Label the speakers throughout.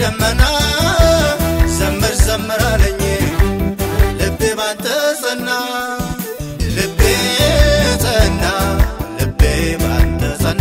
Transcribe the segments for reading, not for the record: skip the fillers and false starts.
Speaker 1: ደመና ዘምር ዘምር አለኝ ልቤ ባንተ ጸና ልቤ ጸና ልቤ ባንተ ጸና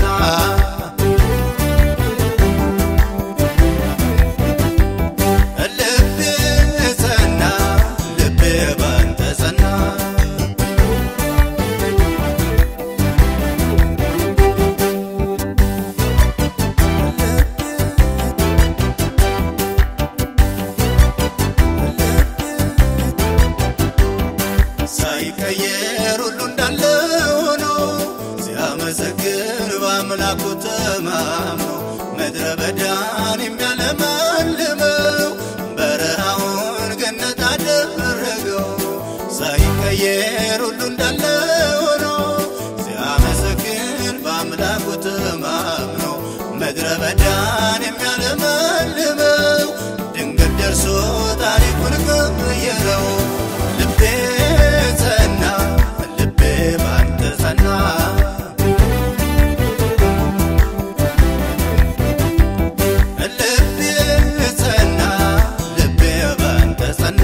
Speaker 1: ሳይቀየር ሁሉ እንዳለ ሆኖ ሲያመሰግን በአምላኩ ተማምኖ ምድረ በዳን የሚያለመልመው በረሃውን ገነት አደረገው ሳይቀየር ሁሉ እንዳለ ሆኖ ሲያመሰግን በአምላኩ ተማምኖ ምድረ በዳን የሚያለመልመው ድንገት ደርሶ ታሪኩን ቀየረው ልቤ ጸና ልቤ ባንተ ጸና ልቤ ጸና ልቤ ባንተ ጸና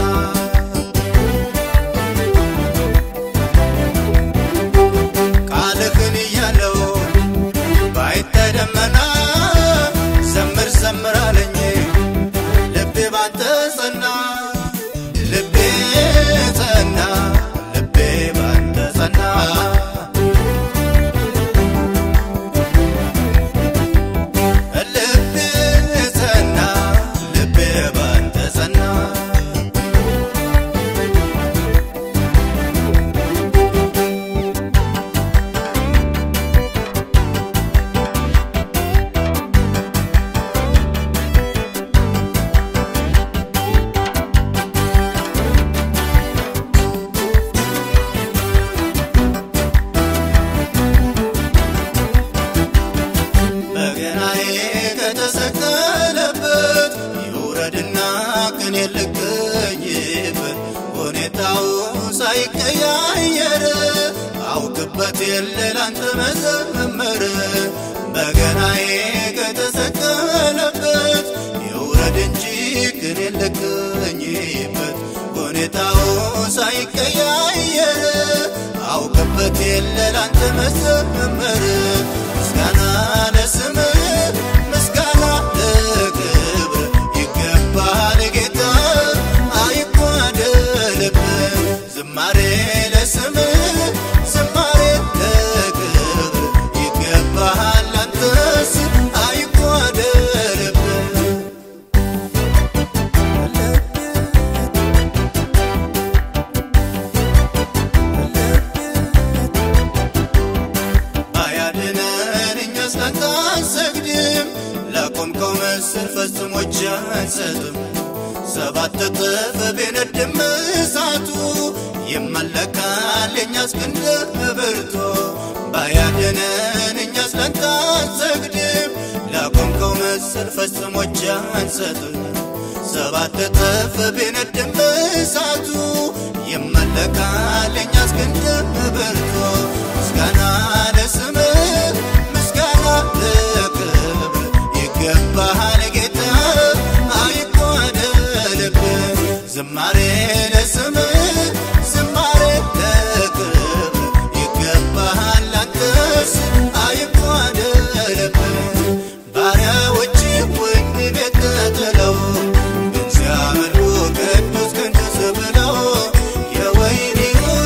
Speaker 1: ቃልህን እያለው ባይተደመና ዘምር ዘምር አለኝ ልቤ ባንተ ጸና ልቤ ጸና ልቤ ባንተ ጸና ልቤ ጸና ልቤ ባንተ ጸና በገናዬ ከተሰቀለበት ይውረድና ቅኔ ልገኝበት ሁኔታው ሳይቀያየር አውቅበት የለ ላንተ መዘመር በገናዬ ከተሰቀለበት ይውረድ እንጂ ቅኔ ልገኝበት ሁኔታው ሳይቀያየር አውቅበት የለ ላንተ መዘመር ምስጋና ለስምህ ምስጋና ለክብር ይገባል ጌታ አይጓደልብህ ዝማሬ ለስምህ ዝማሬ ለክብር ይገባል አንተስ አይጓደልብህ ባያድነን እኛስ ላንተ አንሰግድም ለቆምከው ምስል ፈጽሞ እጅ አንሰጥም ሰባት እጥፍ ቢነድም እሳቱ ይመለካል የእኛስ ክንድ ብርቱ ባያድነን እኛስ ላንተ አንሰግድም ለቆምከው ምስል ፈጽሞ እጅ አንሰጥም ሰባት እጥፍ ቢነድም እሳቱ ይመለካል የእኛስ ክንድ ብርቱ ምስጋና ለስምህ ምስጋና ለክብር ይገባል ጌታ አይጓደልብህ ዝማሬ ለስምህ ዝማሬ ለክብር ይገባል አንተስ አይጓደልብህ ባሪያዎች ወህኒ ቤት ተጥለው ግን ሲያመልኩ ቅዱስ ክንድ ብለው የወይኒው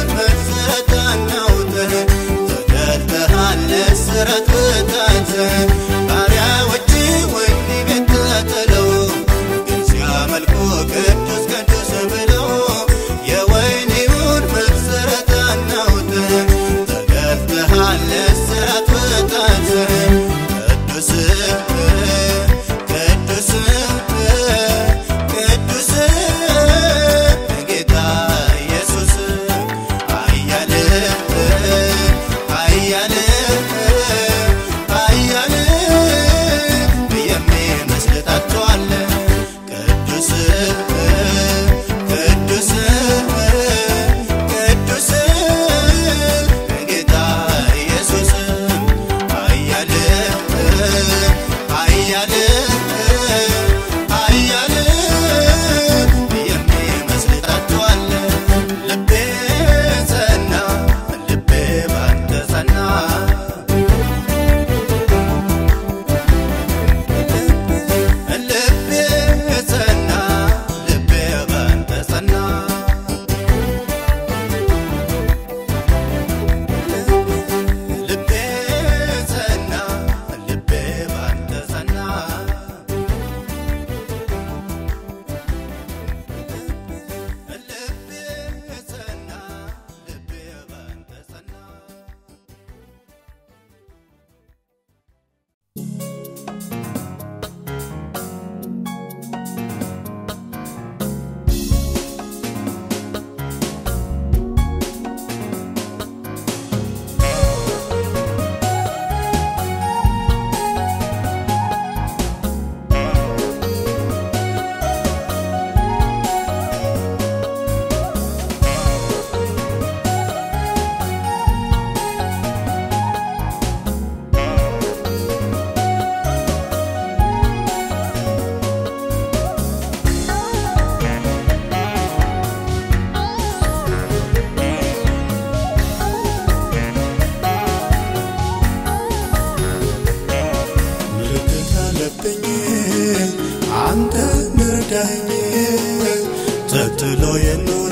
Speaker 1: ረዳኝ ተጥሎ የኖረ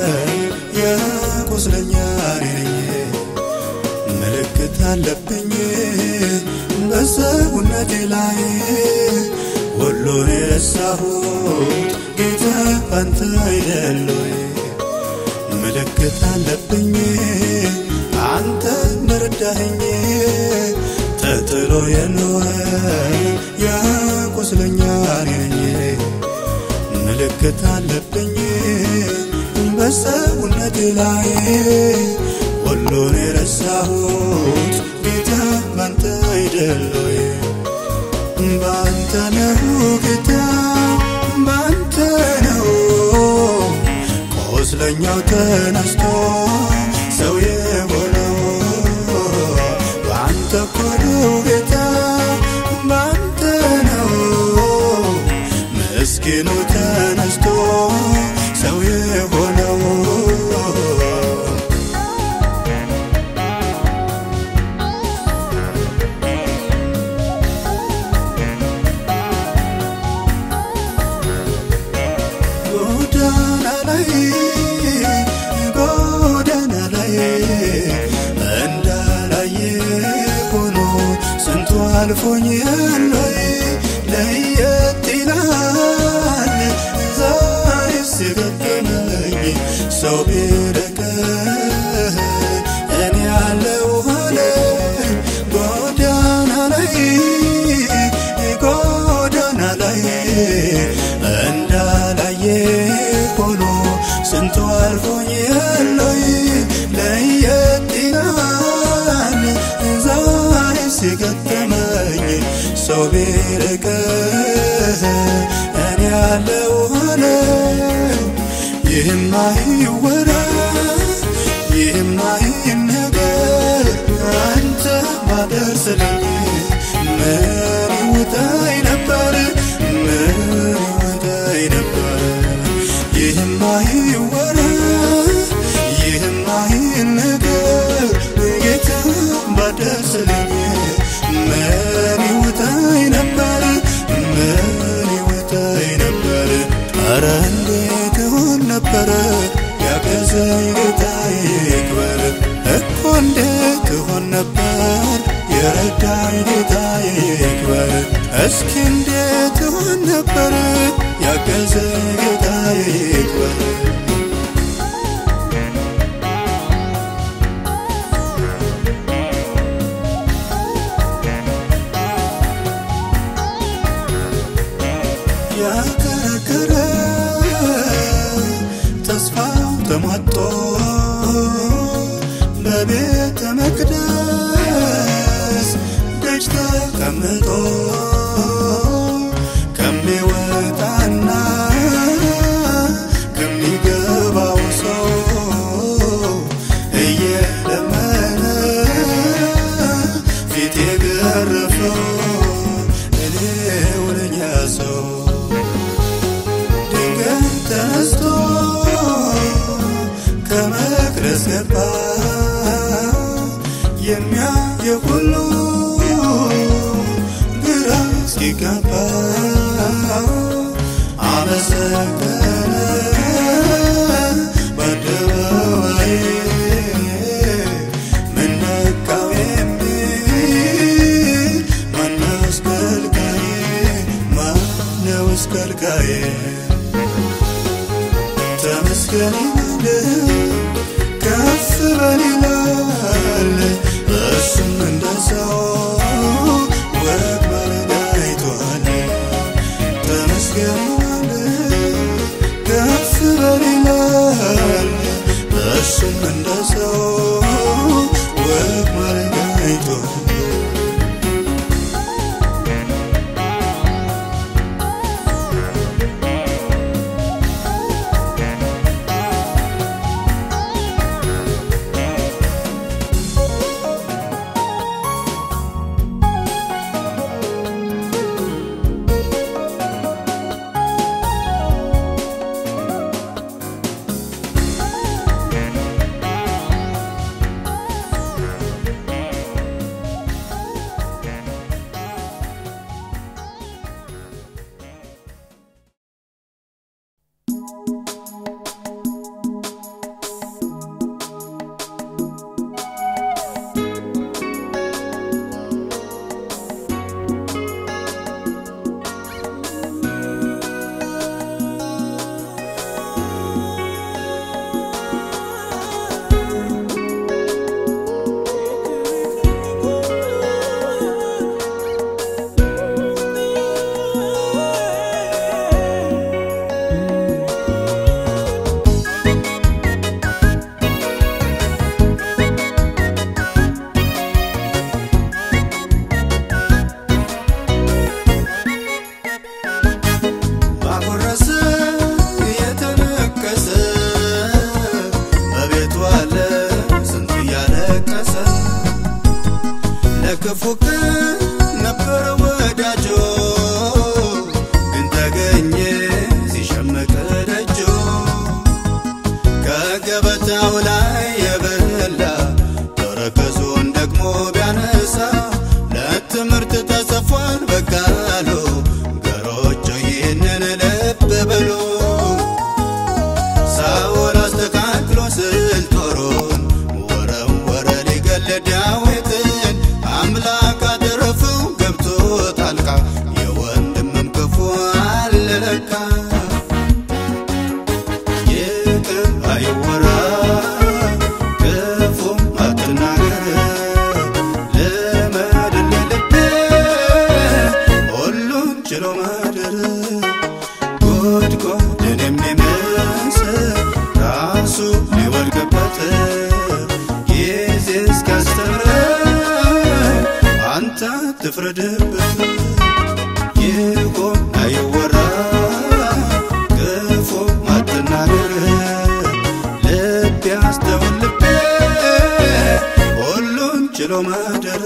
Speaker 1: የቁስለኛ ነኝ ምልክት አለብኝ በሰውነቴ ላይ ሁሉን የረሳሁት ጌታ አንተ አይደለህ ምልክት አለብኝ አንተ ረዳኝ ተጥሎ የኖረ የቁስለኛ ነኝ ምልክት አለብኝ በሰውነቴ ላይ ሁሉን የረሳሁት ጌታ አንተ አይደለህ ባንተ ነው ጌታ ባንተ ነው ቆስለኛው ተነስቶ ሰው የሆነው ባንተ ነው ጌታ ባንተ ነው ምስኪኑ ተነስቶ ሰው የሆነው አልፎኛል ለየት ይላል ዛሬ ሲገጠመኝ ሰው ቢርቀኝ እኔ ያለው ሆነ ጎዳና ላይ እንዳላየ ሆኖ ስንቱ አልፎኛል ለየት ይላል ዛሬ ሲገጠመኝ ሰው ቢርቀኝ እኔ ያለው ሆነ ይህማ ይወራ ይህማ ይነገር አንተ ባደርስልኝ ምን ይውጠኝ ነበር ይህማ ይወራ ይህማ ይነገር ጌታ ባደርስልኝ ምን ይውጠኝ ነበር ኧረ እንዴት እሆን ነበር ያገዘኝ ጌታዬ ይክበር እኮ እንዴት እሆን ነበር የረዳኝ ጌታዬ ይክበር እስኪ እንዴት እሆን ነበር ያገዘኝ ጌታዬ ይክበር ያከረከረ ተስፋው ተሟጦ በቤተ መቅደስ ደጅ ተቀምጦ ከሚወጣና ከሚገባው ሰው እየለመነ ፊት የገረፈው እኔው ነኝ ያ ሰው ተነስቶ ከመቅደስ ገባ የሚያየው ሁሉ ግራ ሲገባ አመሰገነ በአደባባይ ምን ነካው የሚል ማነው ከልካዬ ተመስገን ከፍ በል ይላል እሱም እንደሰው ወግ ማድረግ አይቷል ተመስገን ከፍ በል ይላል እሱም እንደሰው ወግ ማድረግ አይቷል በክፉ ነበር ወዳጆ ግን ተገኘ ሲሸመቅ ደጆ ከገበታው ላይ የበላ ተረከዙን ደግሞ ቢያነሳ ለትምህርት ተሰፏል በቃሉ ገሮቹ ይህንን ልብ በሉ ሳኦል አስተካክሎ ስልጦሩን ወረወረ ሊገል ዳዊትን አምላክ አተረፈው ገብቶ ጣልቃ የወንድምም ክፉ አለ ለካ ይቅር አይወራ ክፉም አትናገር ልመድ ልልቤ ሁሉን ችሎ ማደር ጉድጓድን የሚመስል ራሱ ሊወድቅበት ጊዜ እስኪያስተምረን አንተ አትፍረድበት ይሁን አይወራ ክፉ አትናገር ልብ ያስተውል ልቤ ሁሉን ችሎ ማደር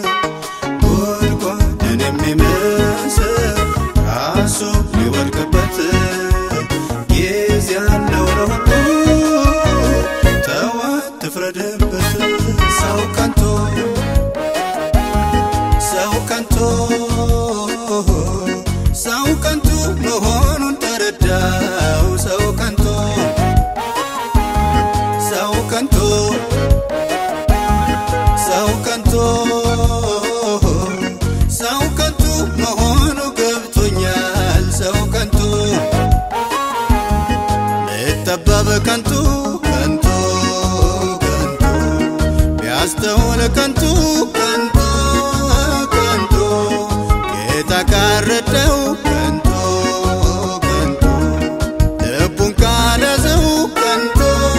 Speaker 1: ጉድጓድን የሚመስል ራሱ ሊወድቅበት ጊዜ ያለው ለሁሉ ተው አትፍረድበት ሰው ከንቱ መሆኑን ተረዳው ሰው ከንቱ መሆኑ ገብቶኛል ሰው ከንቱ ልጠበብ ከንቱ ቢያስተውል ከንቱ ጌታ ካረደው ከንቱ ልቡን ካለዘው ከንቱ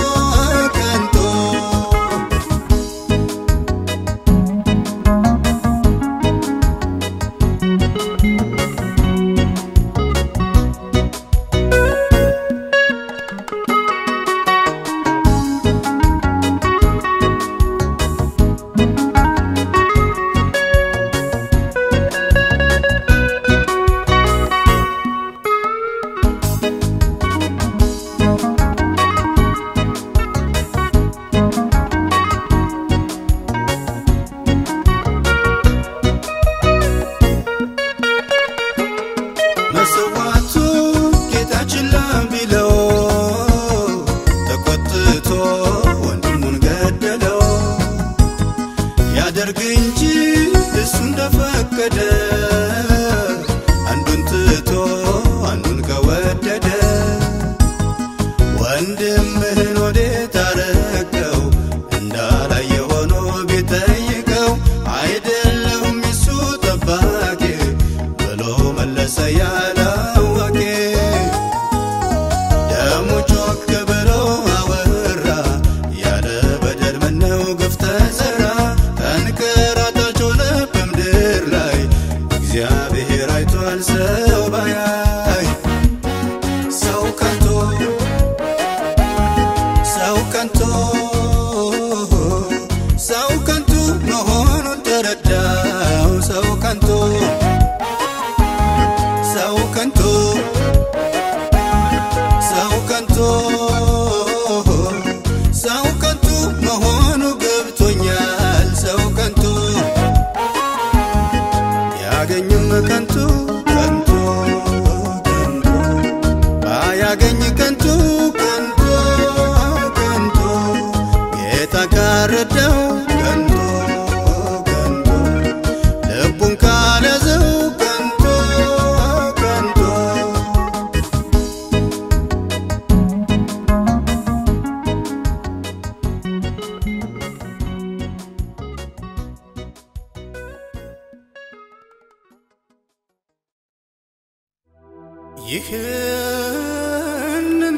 Speaker 1: መስዋዕቱ ጌታችን ቢለው ተቆጥቶ ወንድሙን ገደለው ያደርግ እንጂ እሱ እንደፈቀደ አንዱን ትቶ አንዱን ከወደደ ወንድምህን ወዴት አረከው እንዳላየ ሆኖ ቢጠይቀው አይደለሁም እሱ ጠባቂ ብሎ መለሰ ያላወቀ ደሙ ጮክ ብሎ አወራ ያለ በደል ምነው ግፍ ተዘራ ተንከራታች ሆነ በምድር ላይ እግዚአብሔር አይቷል ሰው ባያይ ሰው ከንቱ መሆኑን ተረዳው ሰው ከንቱ መሆኑ ገብቶኛል ሰው ከንቱ ያገኝም ከንቱ ባያገኝ ከንቱ ጌታ ካረደው ከንቱ ልቡን ካለዘው ከንቱ ይህንን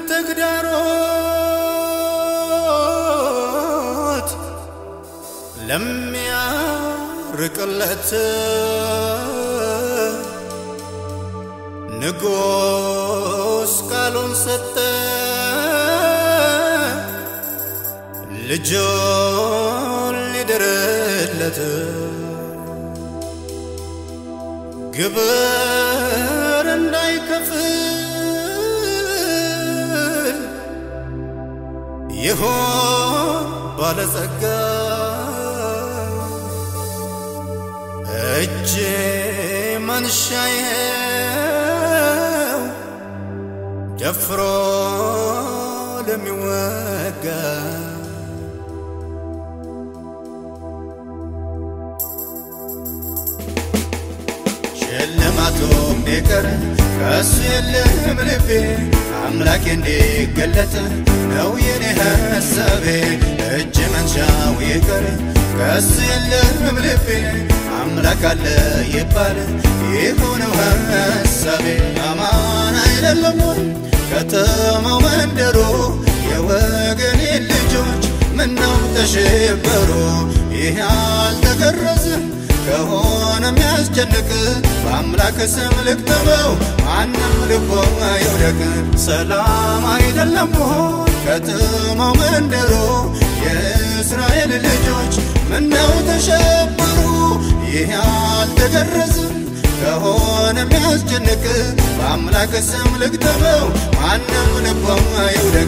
Speaker 1: ተግዳሮት ለሚያርቅለት ንጉሥ ቃሉን ሰጠ ልጁን ሊድርለት ግብር እንዳይከፍል ይሆን ባለጸጋ እጅ መንሻዬው ደፍሮ ለሚወጋ ሽልማቱም ቢቀር ከሱ የለም ልቤ አምላኬ እንዲገለጥ ነው የኔ ሐሳቤ እጅ መንሻው ይቀር ከሱ የለም ልቤ አምላክ አለ ይባል ይሁነው ሐሳቤ አማን አይደለም ከተማው መንደሩ የወገኔ ልጆች ምነው ተሸበሩ ይህ ያልተገረዘ ከሆነ የሚያስጨንቅ በአምላክ ስም ልክተበው ማንም ልቦ አይውደቅ ሰላም አይደለም ከተማው መንደሩ የእስራኤል ልጆች ምነው ተሸበሩ ይህ ያልተገረዘ ከሆነ የሚያስጨንቅ በአምላክ ስም ልክተበው ማንም ልቦ አይውደቅ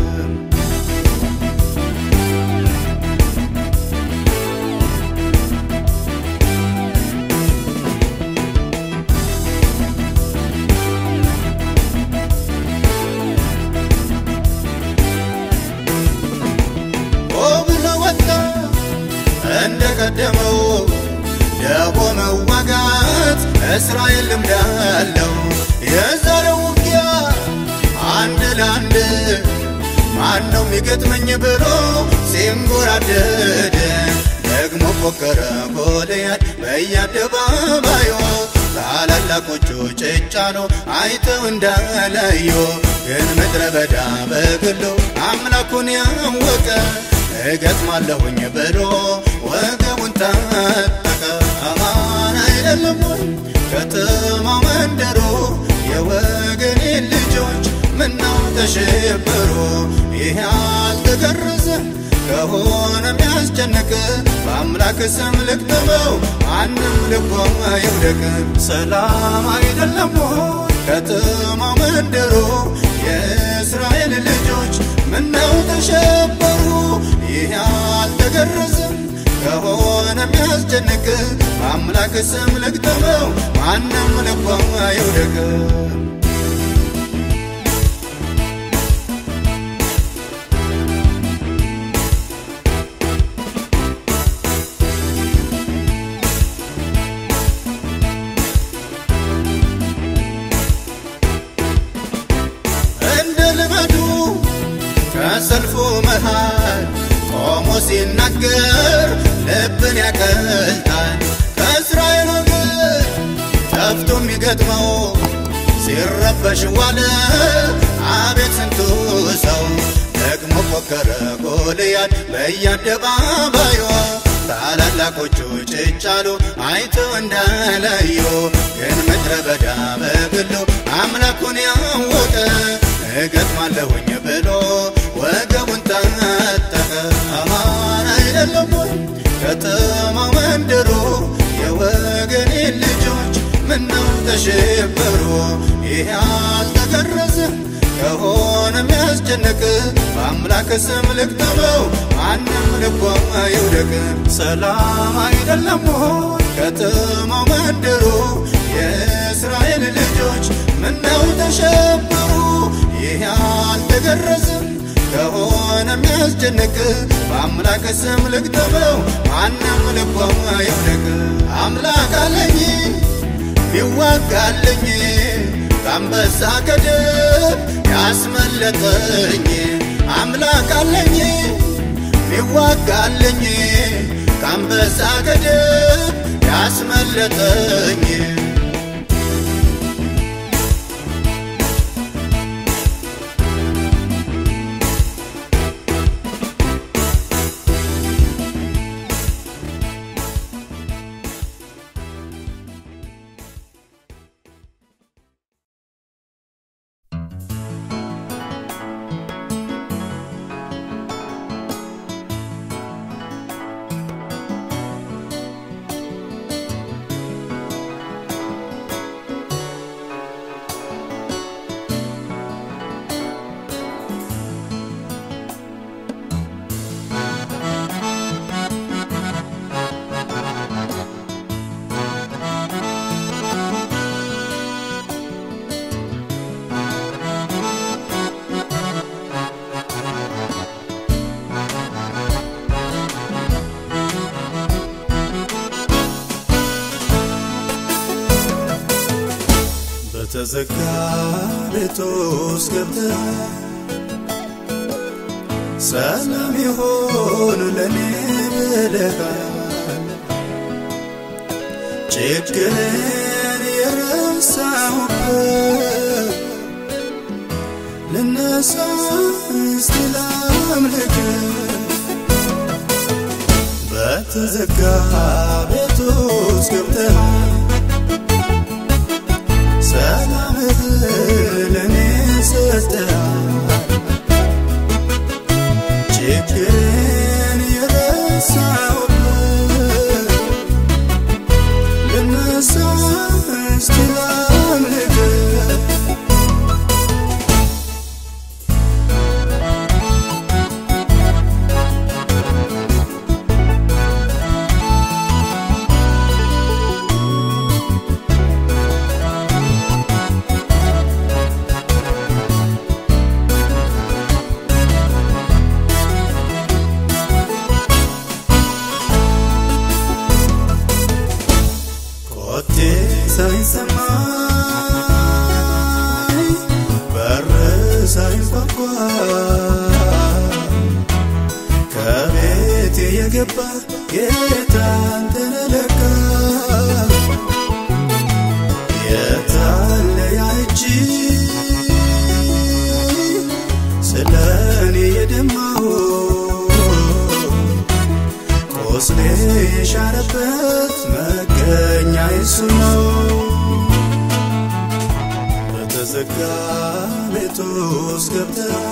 Speaker 1: እንደቀደመው ደቦ መዋጋት እስራኤል ልምዳለው የዛሬው ውጊያ አንድ ለአንድ ማነው የሚገጥመኝ ብሎ ሲንጎራደድ ደግሞ ፎከረ ጎልያድ በየአደባባዩ ታላላቆቹ ጭጫሎ አይተው እንዳላዩ ግን ምድረ በዳ በግሉ አምላኩን ያወቀ እገጥማለሁኝ ብሎ ወገቡን ታጠቀ አማን አይደለም ከተማው መንደሩ የወገኔ ልጆች ምነው ተሸበሩ ይህ ያልተገረዘ ከሆነ የሚያስጨንቅ በአምላክ ስም ልክተበው ማንም ልቦ አይውደቅ ሰላም አይደለም ከተማው መንደሩ የእስራኤል ልጆች ምነው ተሸበሩ ይህ ያልተገረዘ ከሆነ የሚያስጨንቅ በአምላክ ስም ልክተበው ማንም ልቦ አይውደቅ ከሰልፉ መሃል ቆሞ ሲናገር ልብን ያቀልጣል ከእስራኤል ወገን ጠፍቶ የሚገጥመው ሲረበሽ ዋለ አቤት ስንቱ ሰው ደግሞ ፎከረ ጎልያድ በየአደባባዩ ታላላቆቹ ጭጫሉ አይተው እንዳላዩ ግን ምድረ በዳ በግሉ አምላኩን ያወቀ እገጥማለሁኝ ብሎ ወገቡን ታጠቀ አማን አይደለም ከተማው መንደሩ የወገኔ ልጆች ምነው ተሸበሩ ይህ ያልተገረዘ ከሆነ የሚያስጨንቅ በአምላክ ስም ልክተበው ማንም ልቦ አይውደቅ ሰላም አይደለም ከተማው መንደሩ የእስራኤል ልጆች ምነው ተሸበሩ ይህ ያልተገረዘ ከሆነ የሚያስጨንቅ በአምላክ ስም ልክተበው ማንም ልቦ አይውደቅ አምላክ አለኝ ቢዋጋልኝ ከአንበሳ ከድብ ያስመለጠኝ አምላክ አለኝ ቢዋጋልኝ ከአንበሳ ከድብ ያስመለጠኝ በተዘጋ ቤት ውስጥ ገብተህ ሰላም ይሁን ለኔ ብለሃል ችግሬን የረሳሁበት ልነሳ እስቲ ላምልክህ በተዘጋ ቤት ውስጥ ገብተህ ሰላምህ ለኔ ሰጠሃል ችግሬን የረሳሁበት ልነሳ እስቲ ላምልክህ ሳይሰማኝ በር ሳይንኳኳ ከቤቴ የገባ ጌታ አንተን ለካ የታለ ያ እጅ ስለኔ የደማው ቆስሌ የሻረበት መገኛ እሱ ነው በተዘጋ ቤት ውስጥ ገብተህ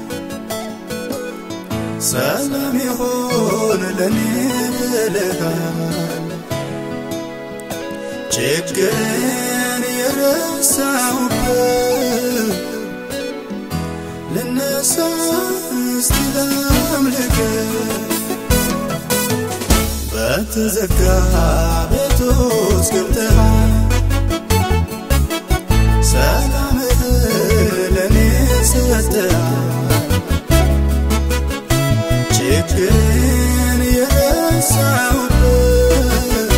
Speaker 1: ሰላም ይሁን ለኔ ብለሃል ችግሬን የረሳሁበት ልነሳ እስቲ ላምልክህ በተዘጋ ቤት ውስጥ ገብተህ ሰላምህ ለኔ ሰጠሃል ችግሬን የረሳሁበት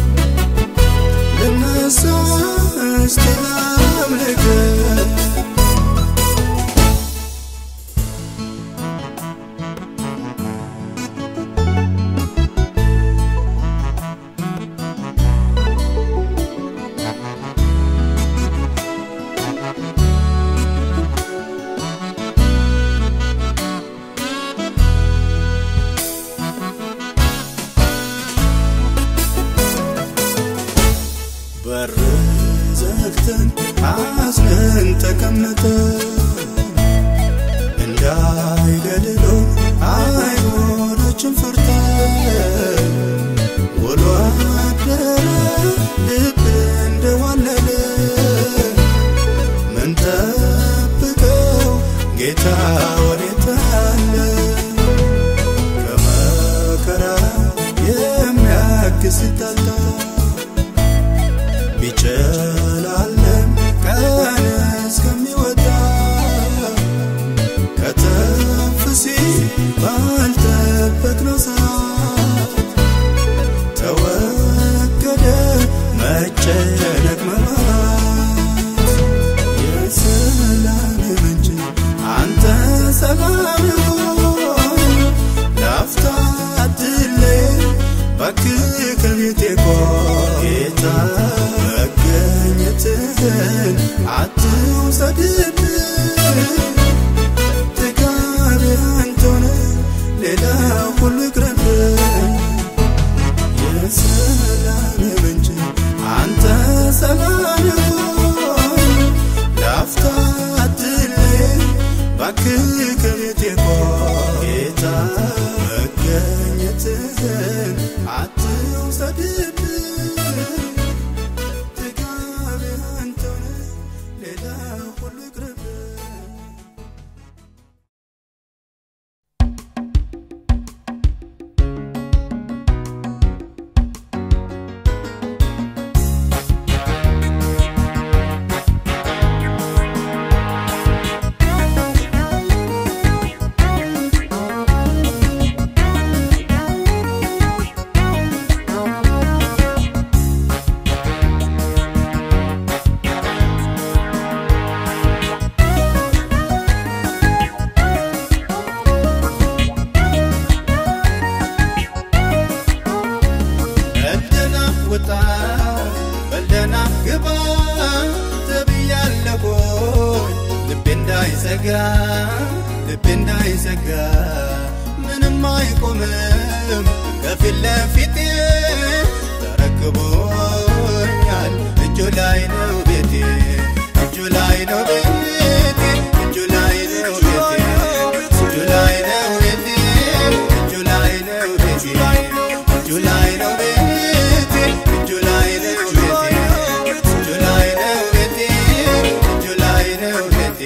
Speaker 1: ልነሳ እስቲ ላምልክህ በር ዘግተን አዝነን ተቀምጠን እንዳይገድሉ አይሁዶችን ፈርተን ውሎ አደረ ልብ እንደዋለለ ምን ጠብቀው ጌታ ወዴት አለ ከመከራ የሚያግዝ ጣጣ ቢጨላለም ቀን እስከሚወጣ ከተፍ ሲል ባልጠበቅነው ሰዓት ተወገደ መጨነቅ መብራት የሰላም ምንጭ አንተ ሰላም ይሁን ላፍታ አትለይ እባክህ ከቤቴ ቆይ ጌታ መገኘትህን አትውሰድብኝ ጥጋቤ አንተ ነህ ሌላ ሁሉ ይቅርብኝ የሰላም ምንጭ አንተ ሰላም ይሁን ላፍታ አትለይ እባክህ ከቤቴ ቆይ ጌታ መገኘትህን አትውሰድብኝ እንዳይሰጋ ልብ እንዳይሰጋ ምንም አይቆምም ከፊት ለፊቴ ተረክቦኛል እጁ ላይ ነው ቤቴ እጁ ላይ ነው ቤቴ እጁ ላይ ነው ቤቴ እጁ ላይ ነው ቤቴ እጁ ላይ ነው ቤቴ እጁ ላይ ነው ቤቴ እጁ ላይ ነው ቤቴ እጁ ላይ ነው ቤቴ እጁ ላይ ነው ቤቴ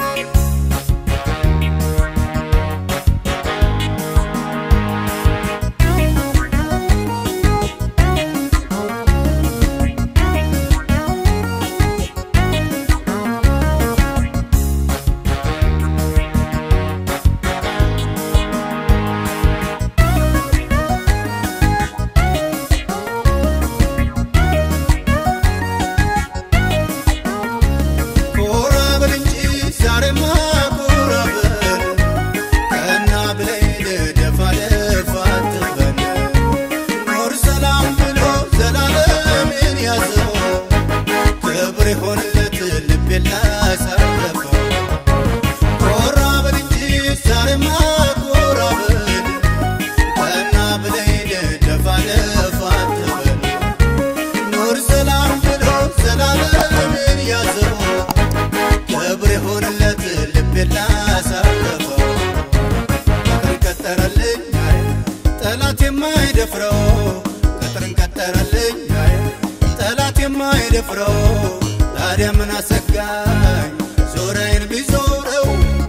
Speaker 1: ታዲያ ምን አሰጋኝ ዞሬን ቢዞረው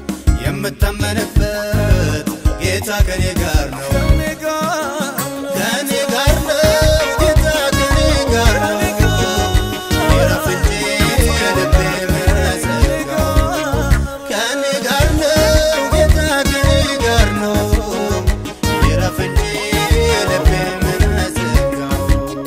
Speaker 1: የምታመንበት ጌታ ከኔ ጋር ነው ከኔ ጋር ነው ጌታ ከኔ ጋር ነው ይረፍ እንጂ ልቤ መሰጋው ከኔ ጋር ነው ጌታ ከኔ ጋር ነው ይረፍ እንጂ ልቤ መሰጋው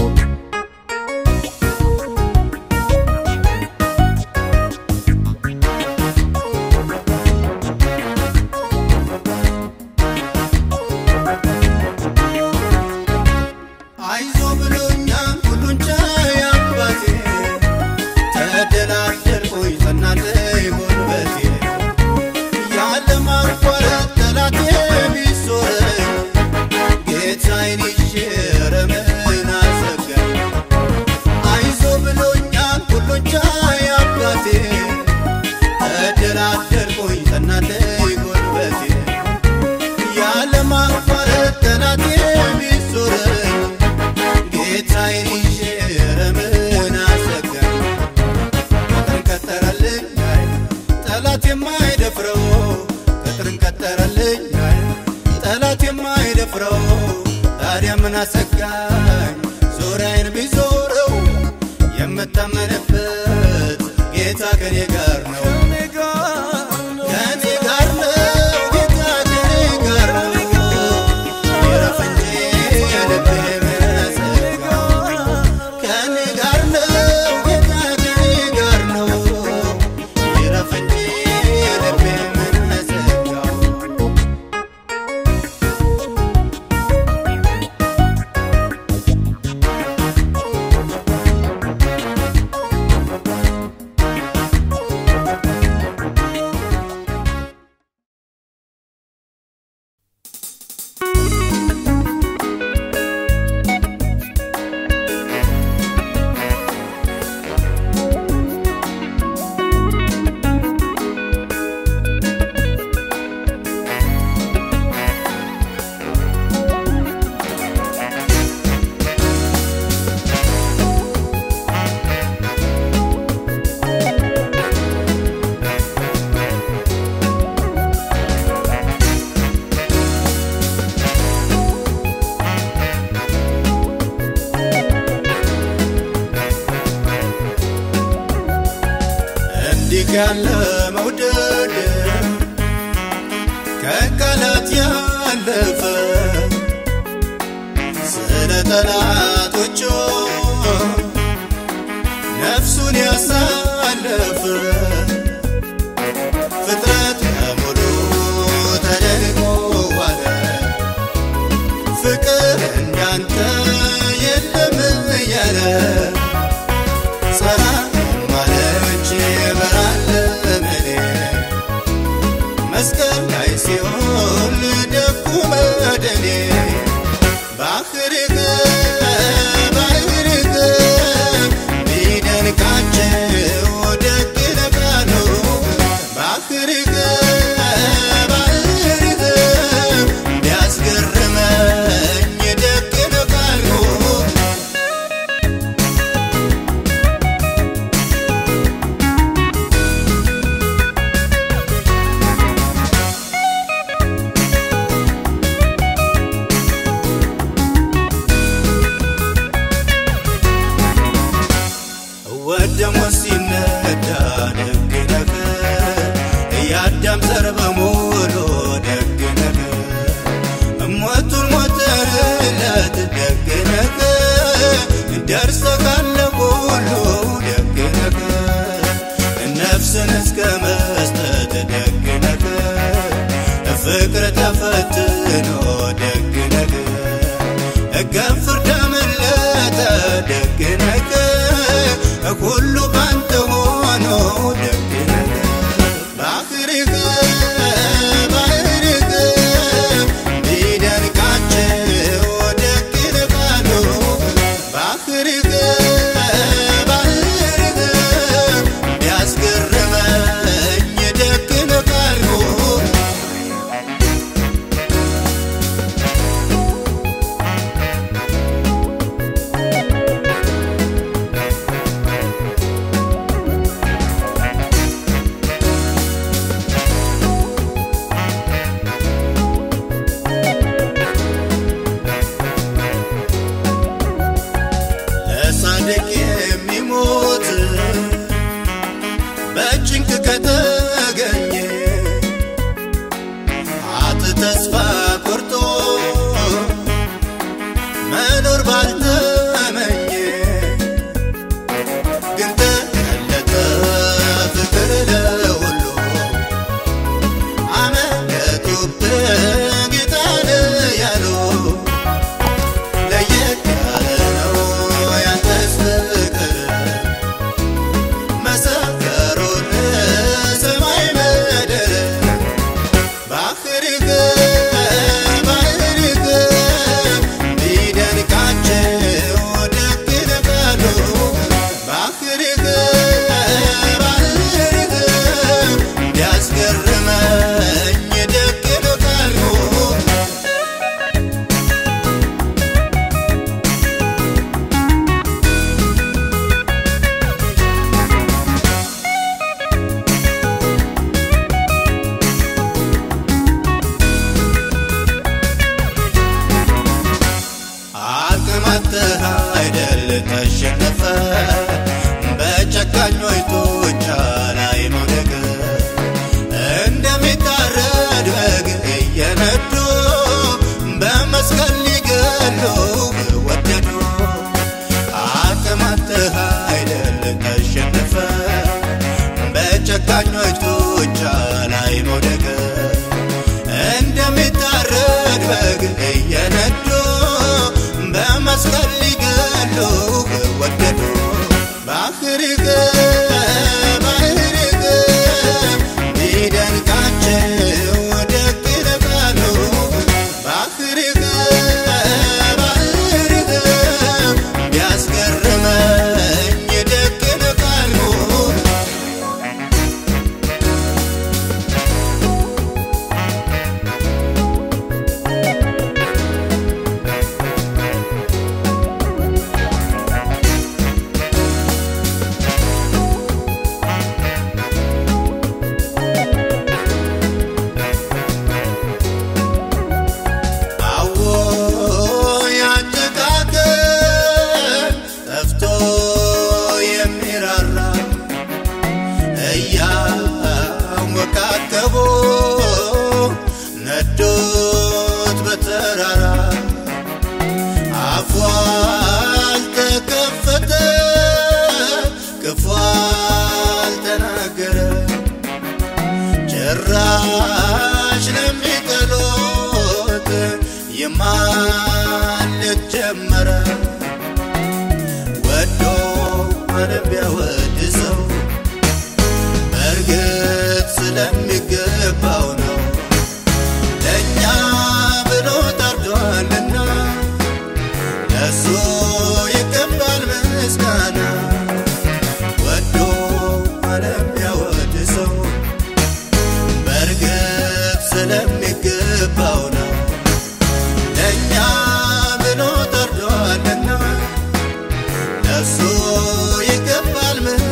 Speaker 1: ታዲያ ምን አሰጋኝ ዞሬን ቢዞረው የምታመንበት ጌታ ከኔ ጋር ነው ከኔ ጋር ነው ጌታ ከኔ ጋር ነው ይረፍ እንጂ ልቤ መሰጋው ከኔ ጋር ነው ጌታ ከኔ ጋር ነው ይረፍ እንጂ ልቤ መሰጋው ያለ መውደድ ከቃላት ያለፈ ስለ ጠላቶቹ ነፍሱን ያሳለፈ ፍጥረት በሙሉ ተደንቆዋል ፍቅር እንዳንተ የለም ያለ ሰላም ማለች በራለ እስከ መስጠት ደግ ነገር ፍቅር ተፈትኖ ደግ ነገር እገፍር ደምለተ ደግ ነገር ሁሉ ባንተ ሆኖ ደግ ነገር ባክሪክ በጭንቅ ከተገኘ ተስፋ ቆርጦ መኖር ባልተመኘ ግን ተገለጠ ፍቅር ለሁሉ አመለጡብህ ጌታን ያሉ ለየት ያለ ነው ያንተስ ፍቅር አይደል ተሸነፈ በጨካኞች ጡንቻ ላይ መውደቅ እንደሚታረድ በግ እየነዱ በመስቀል ሊገሉ ወደዱ አቅማጥህ አይደል ተሸነፈ በጨካኞች ጡንቻ ላይ መውደቅ እንደሚታረድ በግ እየነዱ በመስቀል ሊገሉ ወደዱ ባክሪክ ባክሪክ ቢደንቃቸው ደግ ነገሩ ባክሪክ ባክሪክ ቢያስገርመኝ ደግ ነገሩ ነዶት በተራራ አፏል ተከፈተ ክፏል ተናገረ ጭራሽ ለሚጠሉት የማለት ጀመረ ወዶ ዓለም ቢያወድሰው በእርግጥ ስለሚገባው ነው ለኛ ብሎ ታርዷልና ለሱ ይገባል ምስጋና ወዶ ዓለም ቢያወድሰው በእርግጥ ስለሚገባው ነው ለኛ ብሎ ታርዷልና ለሱ ይገባል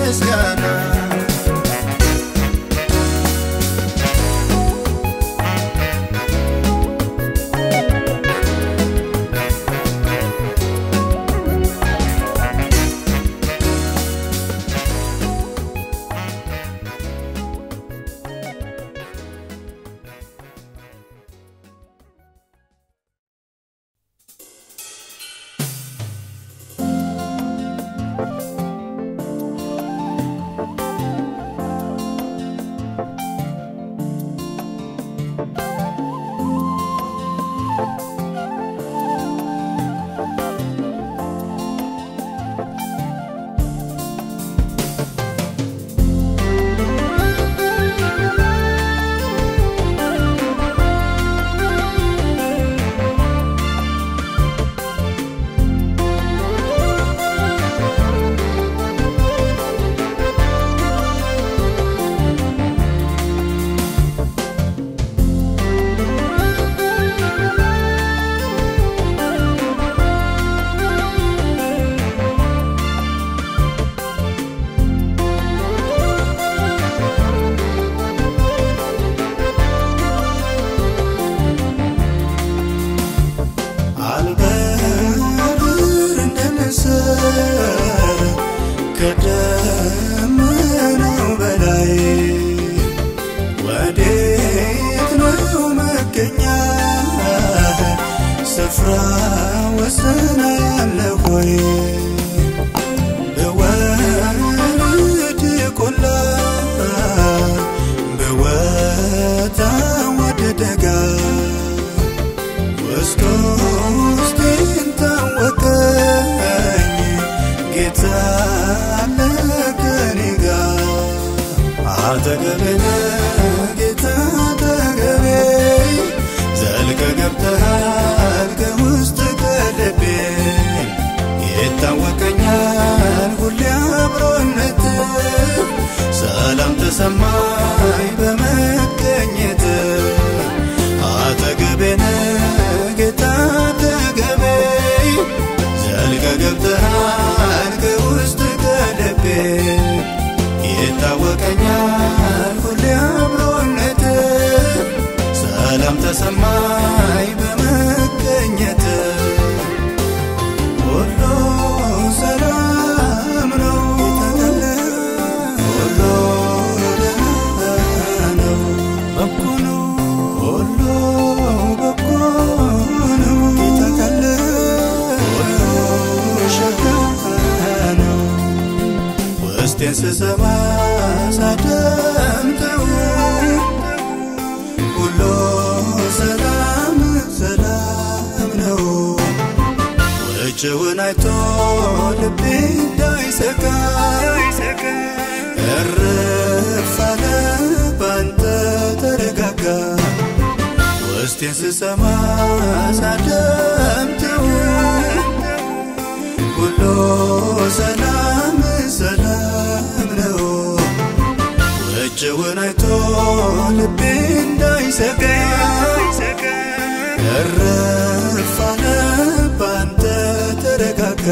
Speaker 1: ጌታ አጠገቤ ዘልቀ ገብተሃል ከውስጥ ከልቤ ይታወቀኛል ሁሌ አብሮነት ሰላም ተሰማኝ በመገኘት አጠገቤ ጌታ አጠገቤ ዘልቀ ገብተሃል ከውስጥ ከልቤ ይታወቀኛል ሁሌ አብሮነት ሰላም ተሰማኝ በመገኘት ሁሉ ሰላም ነው ሁሉ ደህና ነው በጎ ነው ሁሉ በጎ ነው ጌታ ካለ ሁሉ ሸጋ ነው ውስጤን ስሰማ ሳደምጠው ሁሉ ሰላም ሰላም ነው ውጭውን አይቶ ልቤ እንዳይሰጋ እረፍ አለ ባንተ ተረጋጋ ውስጤን ስሰማ ሳደምጠው ሁሉ ሰላም ሰላም ነው ውጭውን አይቶ ልቤ እንዳይሰጋ እረፍ አለ ባንተ ተረጋጋ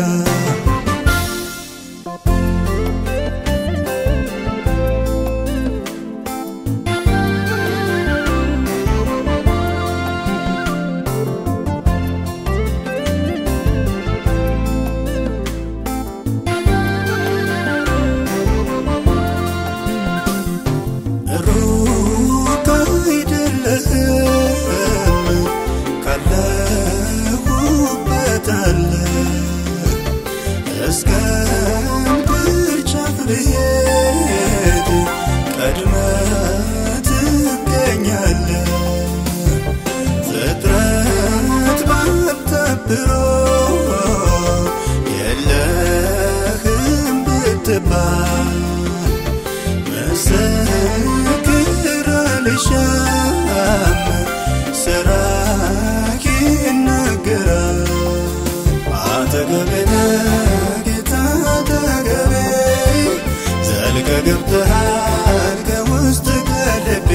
Speaker 1: ገብተሃል ከውስጥ ከልቤ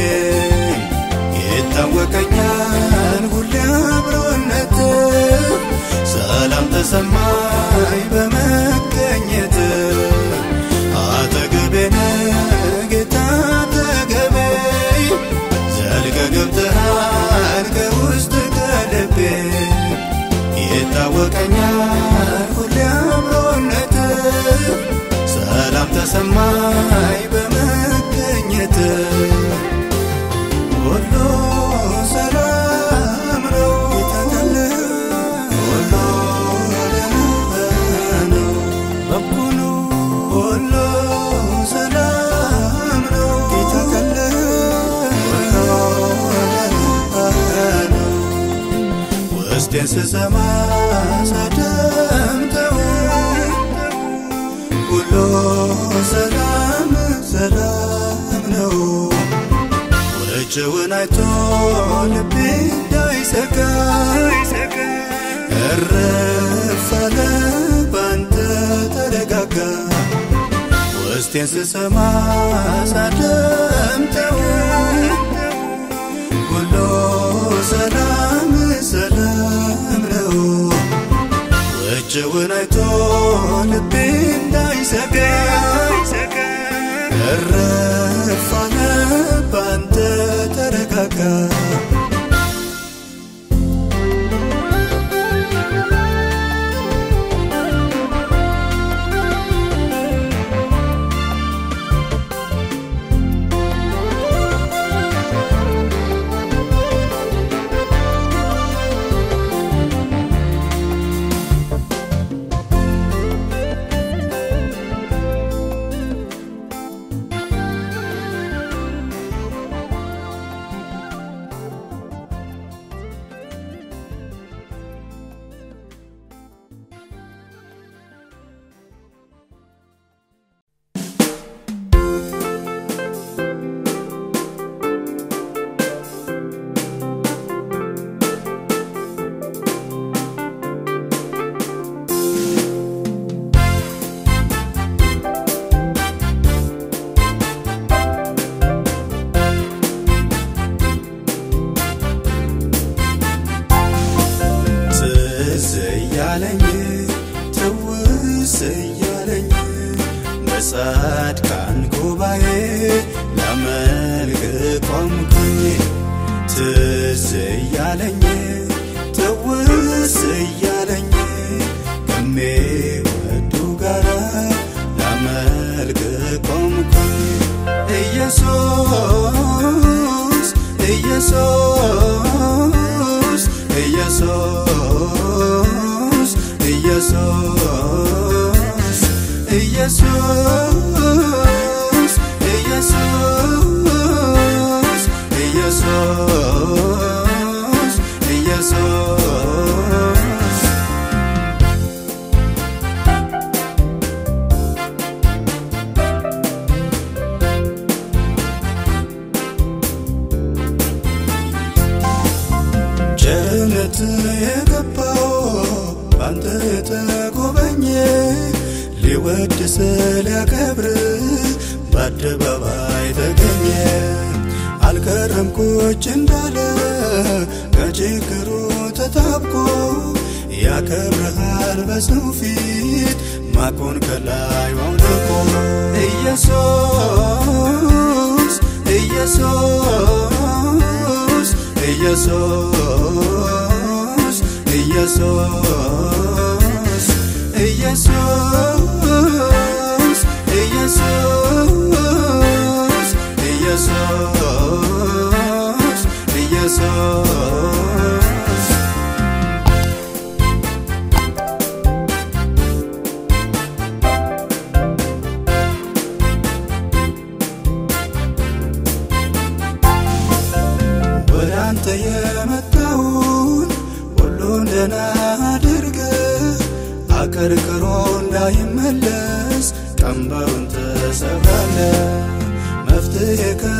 Speaker 1: ይታወቀኛል ሁሌ አብሮነት ሰላም ተሰማኝ በመገኘት አጠገቤ ጌታ አጠገቤ ዘልቀ ገብተሃል ከውስጥ ከልቤ ይታወቀኛል ሁሌ አብሮነት ሰላም ተሰማኝ በመገኘት ሁሉ ሰላም ነው ጌታ ካለ ሁሉ ደህና ነው በጎ ነው ሁሉ ሰላም ነው ጌታ ካለ ሁሉ ደህና ነው ውስጤን ስሰማ ሳደምጠው ሁሉ ሰላም ሰላም ነው ውጭውን አይቶ ልቤ እንዳይሰጋ እረፍ አለ ባንተ ተረጋጋ ውስጤን ስሰማ ሳደምጠው ሁሉ ሰላም ሰላም ነው ውጭውን አይቶ ልቤ እንዳይሰጋ እረፍ አለ ባንተ ተረጋጋ እያለኝ ትውስ እያለኝ በጻድቃን ጉባኤ ላመልክ ቆምኩኝ ትዝ እያለኝ ትውስ እያለኝ ከሚወዱ ጋር ላመልክ ቆምኩኝ ኢየሱስ ኢየሱስ ኢየሱስ ኢየሱስ ኢየሱስ ኢየሱስ ኢየሱስ ኢየሱስ ጀነት የገባው ባንተ ተጎበኘ ሊወድስ ሊያከብር በአደባባይ ተገኘ አልቀረም ቁጭ እንዳለ ከችግሩ ተጣብቆ ያከብርሃል በሰው ፊት ማቆን ከላይ አውልቆ ኢየሱስ ኢየሱስ ኢየሱስ ኢየሱስ ኢየሱስ ኢየሱስ ኢየሱስ ኢየሱስ ወዳንተ የመጣውን ሁሉን ደህና አድርገህ አቀርቅሮ እንዳይመለስ ቀንበሩን ተሰብራለህ መፍትሄ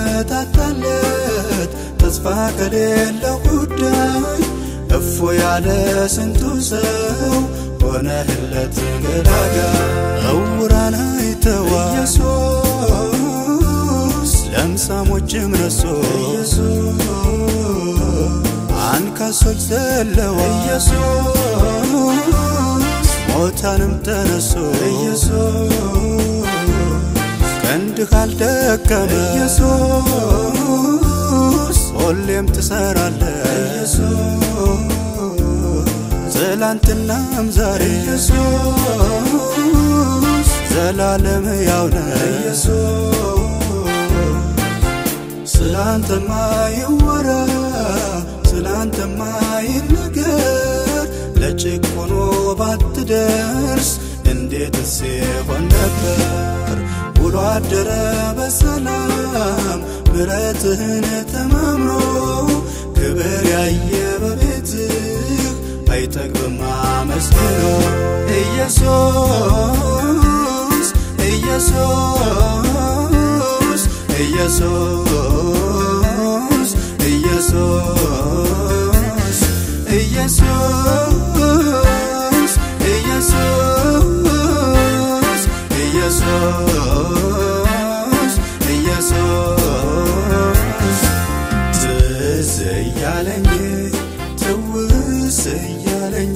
Speaker 1: ከታጣለት ተስፋ ከሌለው ጉዳይ እፎ ያለ ስንቱ ሰው ሆነህለት ገላጋይ ዕውራን አይተዋል ኢየሱስ ለምጻሞችም ነሱ ኢየሱስ አንካሶች ዘለዋል ኢየሱስ ሞታንም ተነሱ ኢየሱስ ቀንድህ አልደከመ ኢየሱስ ሁሌም ትሰራለህ ኢየሱስ ትላንትናም ዛሬ ኢየሱስ ዘላለም ሕያው ነህ ኢየሱስ ስላንተማ ይወራ ስላንተማ ይነገር ለጭቆኖ ባትደርስ እንዴትስ ይሆን ነበር ውሎ አደረ በሰላም ምሕረትህን ተማምኖ ክብር ያየ በቤትህ አይጠግብም አመስግኖ ኢየሱስ ኢየሱስ ኢየሱስ ኢየሱስ ኢየሱስ ኢየሱስ ኢየሱስ ኢየሱስ ትዝ እያለኝ ትውስ እያለኝ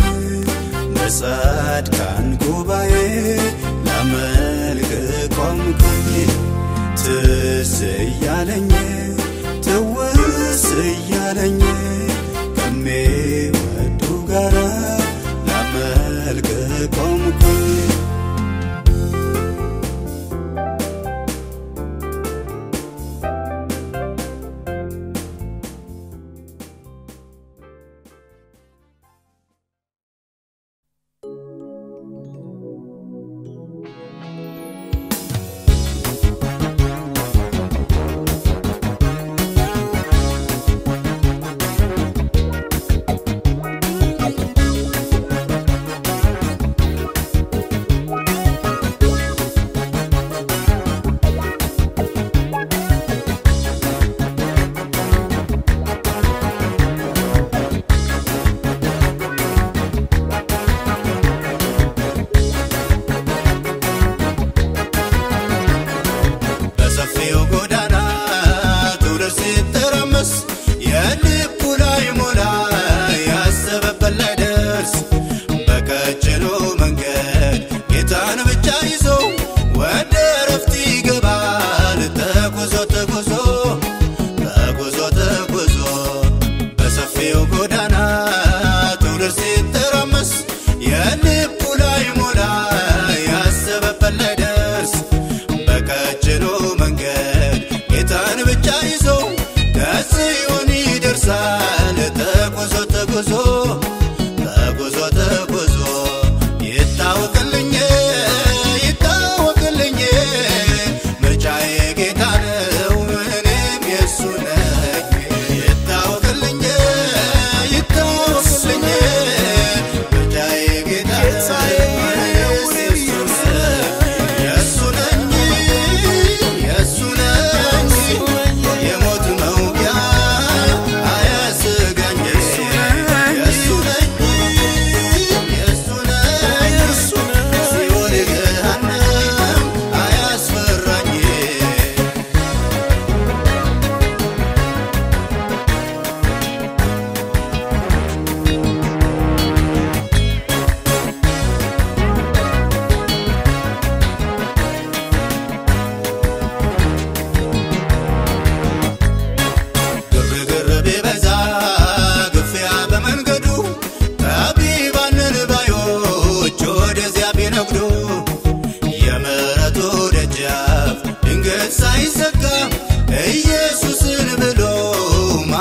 Speaker 1: በጻድቃን ጉባኤ ላመልክ ቆምኩኝ ትዝ እያለኝ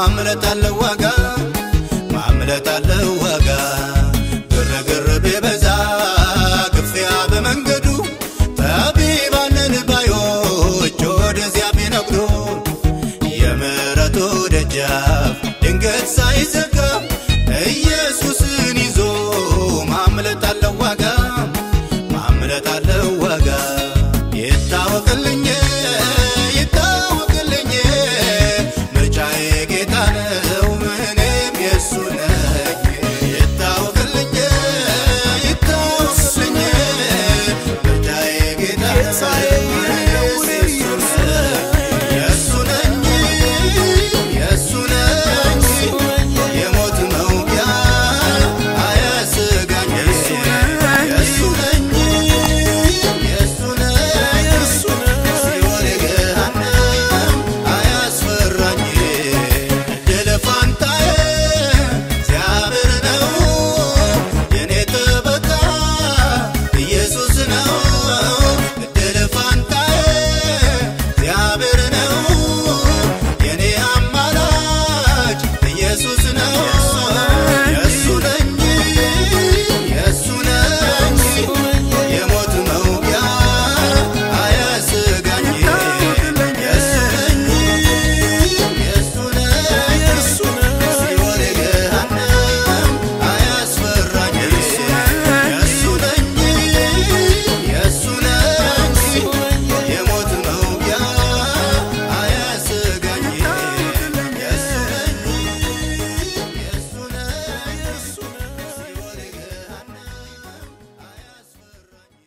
Speaker 1: ማምለጥ አለው ዋጋ ማምለጥ አለው ዋጋ ግርግር ቢበዛ ግፊያ በመንገዱ ጠቢባንን ባዮች ወደዚያ ቢነግሩ የምሕረቱ ደጃፍ ድንገት ሳይዘጋ ኢየሱስን ይዞ ማምለጥ አለው ዋጋ ማምለጥ አለው ዋጋ ይታወቅልኝ ይታወቅልኝ ምርጫዬ ጌታ ነው ምንም የሱ ነኝ ይታወቅልኝ ይታወቅልኝ ምርጫዬ ጌታ ነው የሱ ነኝ የሱ ነኝ የሞት መውጊያ አያስጋኝ የሱ ነኝ የሱ ነኝ ሲኦል ገሃነም አያስፈራኝ እድል ፋንታዬ እግዚአብሔር ነው የኔ ጠበቃ ኢየሱስ ነው እድል ፋንታዬ እግዚአብሔር ነው የኔ አማላጅ ኢየሱስ ነው የሱ ነኝ የሱ ነኝ የሞት መውጊያ አያስጋኝ የሱ ነኝ የሱ ነኝ ሲኦል ገሃነም አያስፈራኝ የሱ ነኝ የሱ ነኝ የሞት መውጊያ አያስጋኝ የሱ ነኝ የሱ ነኝ ሲኦል ገሃነም አያስፈራኝ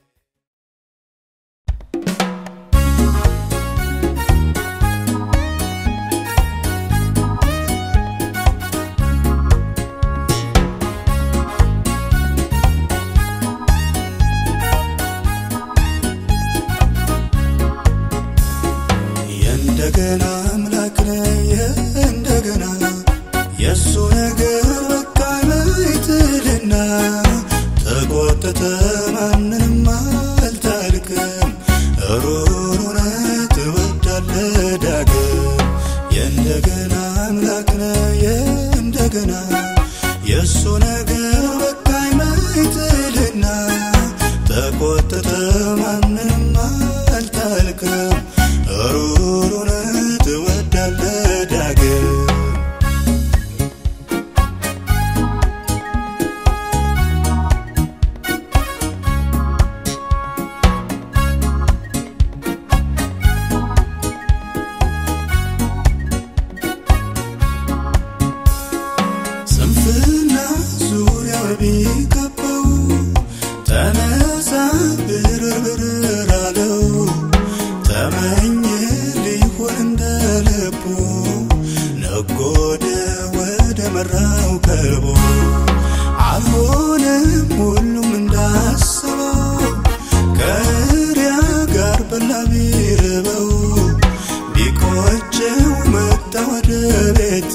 Speaker 1: የእንደገና አምላክ ነህ የእንደገና የሱ ነገር በቃ አይትልና ተቆጥተ ማንንም አልታልክም ሩሩነ ትወዳለህ ዳግም የእንደገና አምላክ ነህ የእንደገና የሱ ነገር በቃ አይትልና ተቆጥተ ማንንም አልታልክም ሩሩነ ትወዳለህ ዳግም ስንፍና ዙሪያው ቢከበው ተነሳ ብርር አለው ተመኘ ሊሆን እንደልቡ ነጎደ ወደ መራው ከልቦ አልሆነም ሁሉም እንዳሰበው ከሪያ ጋር በላ ቢርበው ቢቆጨው መጣ ወደ ቤት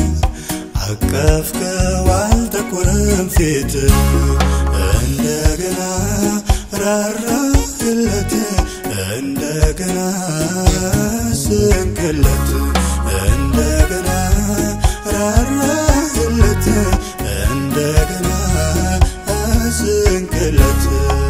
Speaker 1: አቀፍከው አልጠቆረም ፊት እንደገና ራራህለት እንደገና ስንክለት እንደገና ራራህለት እንደገና ስንክለት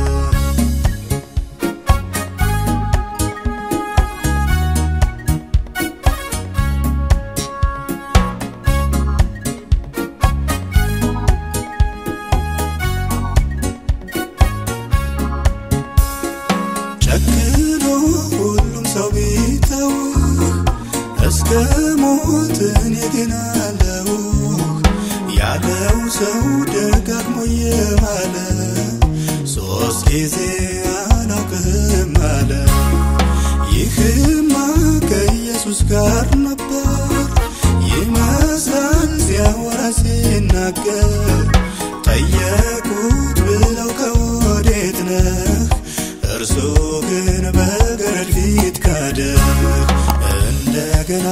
Speaker 1: ጨክኖ ሁሉም ሰው ቢተውህ እስከ ሞት እኔ ግን አለውህ ያለው ሰው ደጋግሞ የማለ ሶስት ጊዜ አላውቅህም አለ ይህማ ከኢየሱስ ጋር ነበር ይመስላል ሲያወራ ሲናገር ጠየቁት ብለው ከወዴት ነህ እርሱ ግን በገረድ ፊት ካደህ እንደገና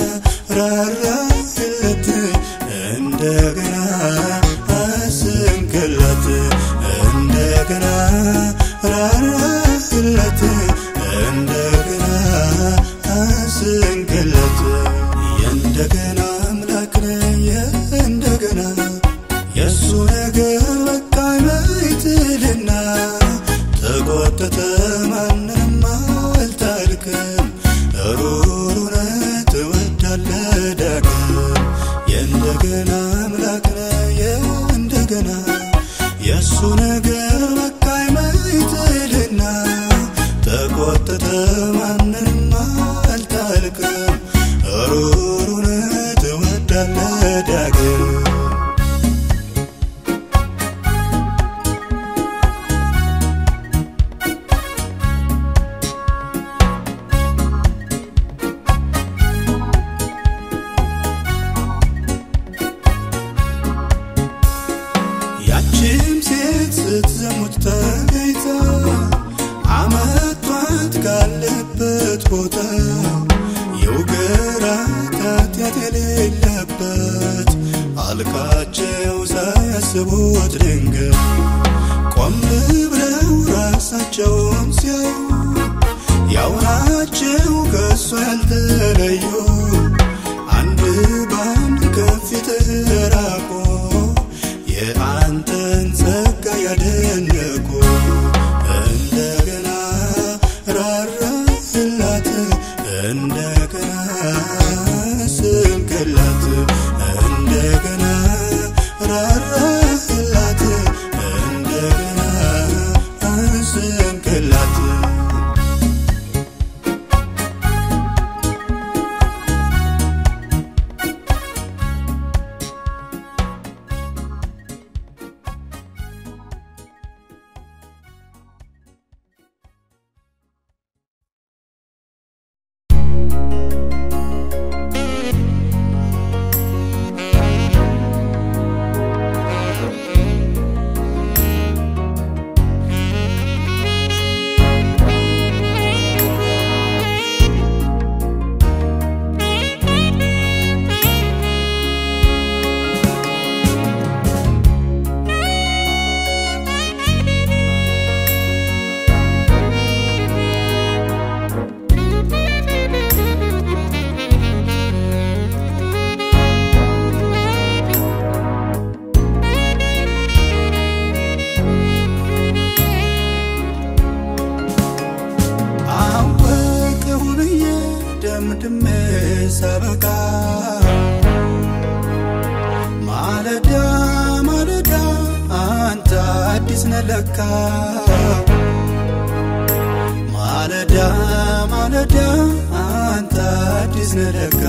Speaker 1: ራራህለት እንደገና አስንክለት እንደገና ራራህለት እንደገና አስንክለት የእንደገና ዳግም የእንደገና አምላክ ነህ የእንደገና የእሱ ነገር በቃኝ ማይጥልና ተቆጥተ ማንንም አልታልክም ሩሩን ትወዳለህ ዳግም ያቺም ሴት ስትዘሙት ተገይታ አመቷት ካለበት ቦታ የውግራት ኃጢአት የሌለበት አልካቸው ሳያስቡት ድንገት ቆም ብለው ራሳቸውን ሲያዩ ያውራቸው ከእሱ ያልተለዩ አንድ ባንድ ከፊትህ ራቆ የአንተን ጸጋ ያደነቁ እንደገና ራራህላት እንደገና ስንክላት እንደገና ራራህላት እንደገና ስንክላት ደምድሜ ሰበቃ ማለዳ ማለዳ አንተ አዲስ ነህ ለካ ማለዳ ማለዳ አንተ አዲስ ነህ ለካ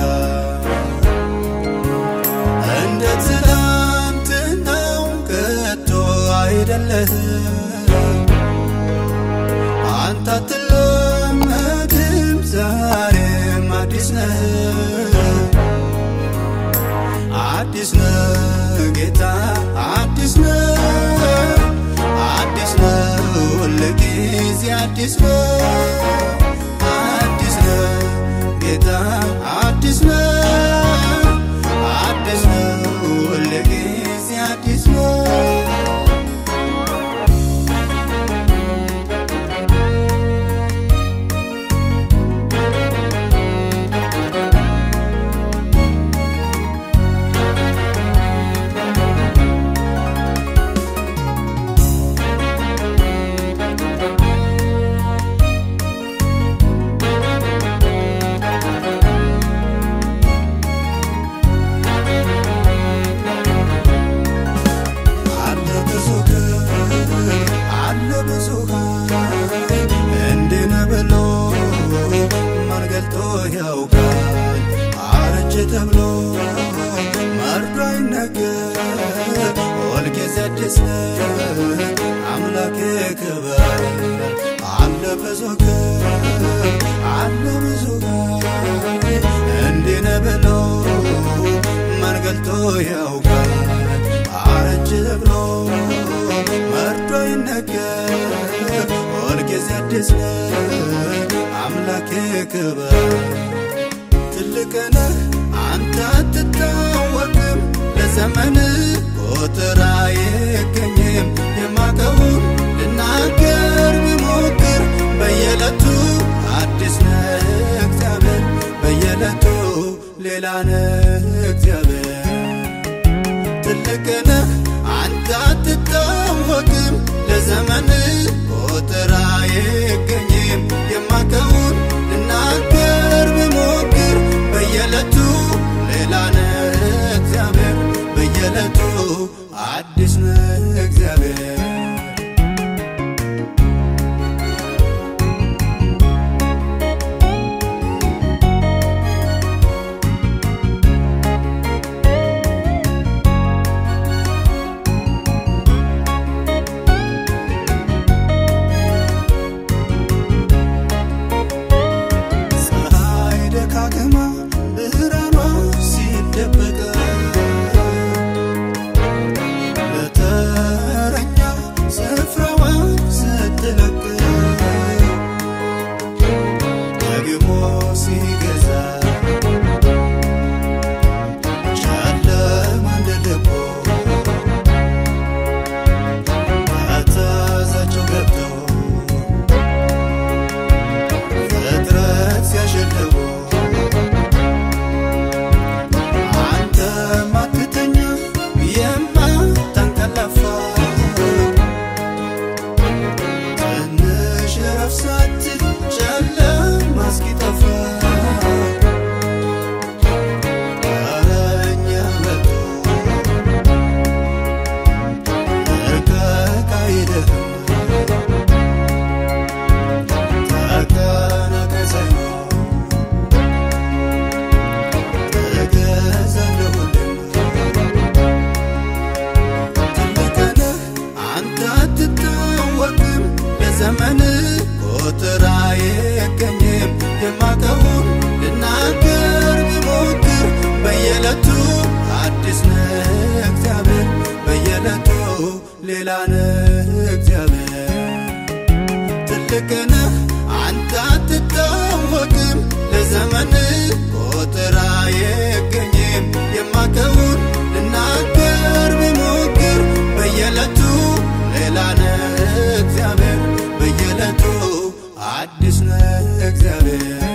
Speaker 1: እንደ ትናንትናው ከቶ አይደለህም አንተ አትለመድም ዛሬም አዲስ ነህ ጌታ አዲስ ነህ ሁልጊዜ አዲስ ነህ ጌታ አዲስ ነህ ሁልጊዜ አዲስ ነህ ያውቃል አረጀ ተብሎ መርዶ አይነገር ሁልጊዜ አዲስ ነህ አምላኬ ክበር አለ ብዙ እንዲህ ነህ ብሎ ማን ገልጦ ያውቃል አረጀ ተብሎ መርዶ አይነገር ሁልጊዜ አዲስ ነህ አምላኬ ክበር ትልቅ ነህ አንተ አትታወቅም ለዘመን ቁጥር አይገኝም የማውቀውን ልናገር ብሞክር በየዕለቱ አዲስ ነህ እግዚአብሔር በየዕለቱ ሌላ ነህ እግዚአብሔር ትልቅ ነህ አንተ አትታወቅም ለዘመን ቁጥር አይገኝም የማውቀውን ልናገር ብሞክር በየዕለቱ በየዕለቱ አዲስ ነህ እግዚአብሔር ዘመን ቆጥራዬ ከኝም የማቀውን ልናገር ብሞክር በየዕለቱ አዲስ ነህ እግዚአብሔር በየዕለቱ ሌላ ነህ እግዚአብሔር ትልቅ ነህ አንተ አትታወቅም ለዘመን ቆጥራዬ ከኝም የማቀውን ልናገር ብሞክር በየዕለቱ ሌላ ነህ እግዚአብሔር በየዕለቱ አዲስ ነህ እግዚአብሔር